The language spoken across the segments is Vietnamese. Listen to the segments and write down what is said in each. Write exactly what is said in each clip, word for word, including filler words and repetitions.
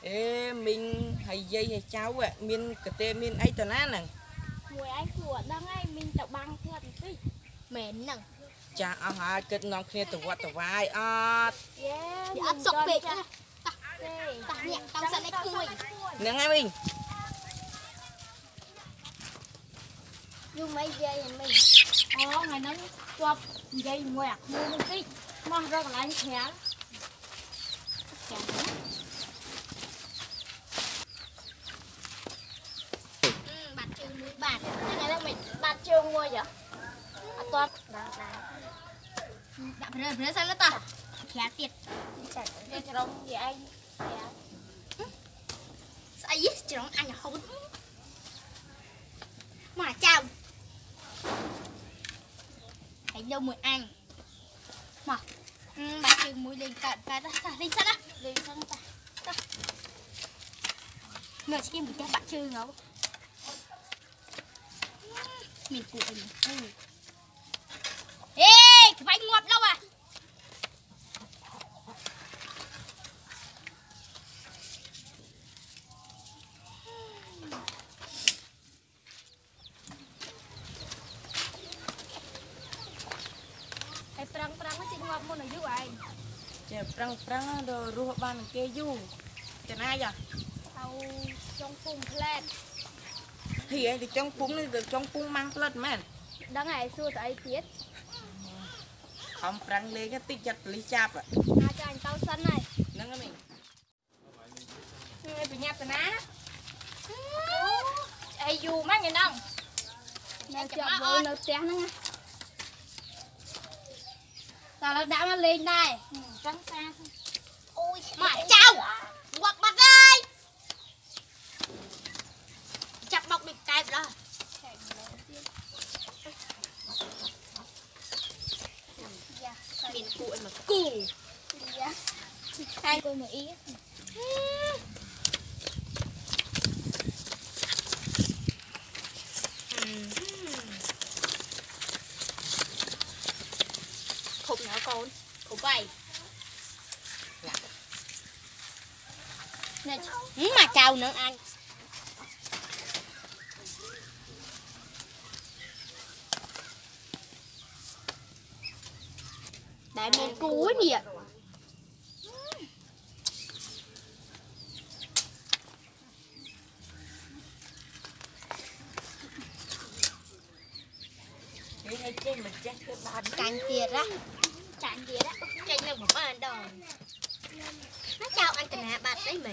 ê mình hay dây hay cháu ạ miên cái tên miên ấy tao nè mùi anh của đang ấy mình tập băng theo tí mến nè chả à hả kết nòng kia tụi vợ tụi vai à yeah áp sọc bệt á tạc nhẹ tao sẽ lấy cùi nè ngay mình dùng mấy dây mình ó ngày nó cho dây ngoẹt mua một tí mang ra lại khé bạt trường mũi bạt cái này mình bạt trường mua vậy à toàn đã phải rồi sao nó ta khé tiệt để cho đông gì anh sao ấy cho đông anh là không mà chào hãy đâu mùi anh mà bạt trường mũi lên cạn cái đó lên sao đó lên sao ta người chỉ một cái bạt trường không mình cụ mình ê cái bánh ngọt đâu à cái prang prang nó chỉ ngọt mua nó dữ vậy chè prang prang đồ ruột ban kê du chả ai vậy tàu trong phun plate thì ấy thì trong phúng này được trong phúng mang plate mà đang ngày xưa tại tiết không prang lên cái tích chặt lý chạp à à cho anh tao sân này nâng cái mình người bị nhạt từ ná ai dù mắt nhìn đông mẹ chợ bố nó té nó sao nó đã nó lên đây trắng xa ôi mà chào quạt mặt đây chặt bọc bị cài rồi miền cuội mà cù hai cô mà ý khủng nhỏ con khủng vậy nè mà chào nữa anh đại miền cuối nè hay trên mình chết cái bàn cành tiệt á cành tiệt á cành lên một bàn đòn nó chào anh tình hạ bạt đấy mình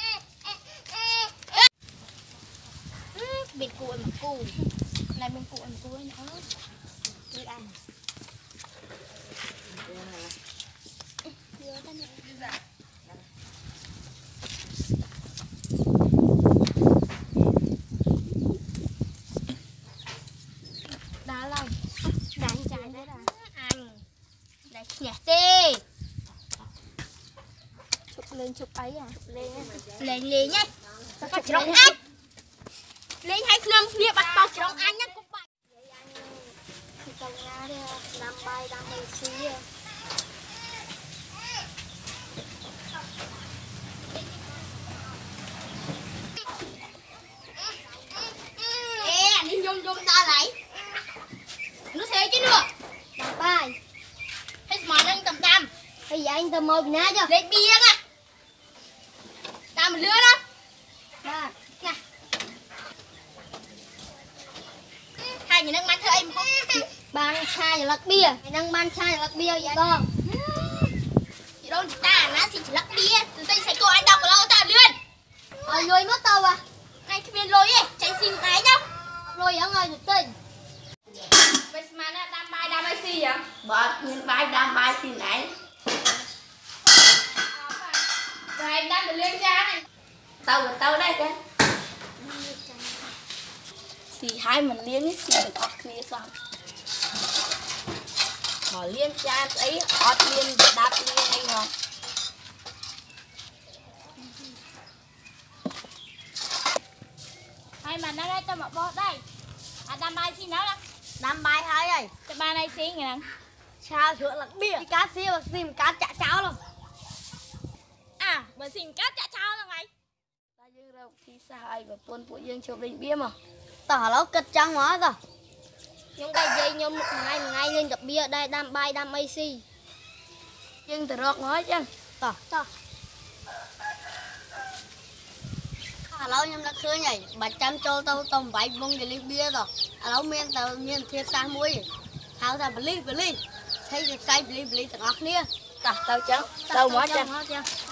bên cua mà cù này bên cua mà cua nữa đi ăn đá lòng đánh trái đấy là ăn đấy nhẹ tê chụp lên chụp ấy à lên lên lên nhá có trống anh lên hai năm lia bắt bao trống anh nhá cũng vậy tao nghe đi làm bài làm bài xí ê anh đi dùng dùng ta lại nó thế chứ nữa làm bài hết mà anh tầm tầm bây giờ anh tầm một nè chưa lấy bia à ta mình lứa đó nè nè hai người đang mang theo em không ban chai và lắc bia đang ban chai và lắc bia vậy không chị đâu chị ta nó xin chỉ lắc bia từ đây sẽ cô anh đọc của lâu ta lươn ờ lôi mất tàu à anh cái viên lôi ấy chạy xin cái nhá lôi ở ngoài được tên bây mà nó đam bài đam bài gì vậy bớt những bài đam bài xin này rồi anh đam được lên ra này tao của tao đây cái xì hai mình liên xì được ọt kia xong họ liên cha ấy ọt liên đạp liên hay ngon hai mà nó đây tao mà bó đây à đam bài xin nó là Đam bài hai ơi. cái ba này xin nè Sao sữa lắc bia. Cái cá xíu, tìm cá chả cháo luôn. à mà xin cá chả cháo là ngày dương rộng thì sao ai và quân của dương chụp định bia mà tỏ lâu cất trăng hóa rồi nhưng cái dây nhôm một ngày một ngày lên gặp bia đây đam bay đam ac dương từ rộng hóa chăng tỏ tỏ à lâu nhâm là khơi nhảy bà chăm cho tao tầm vài vông cái ly bia rồi à lâu miên tao miên thiệt xa muối tháo ra beli beli thấy được sai beli beli tao ngọc nia tao tao chăng tao hóa chăng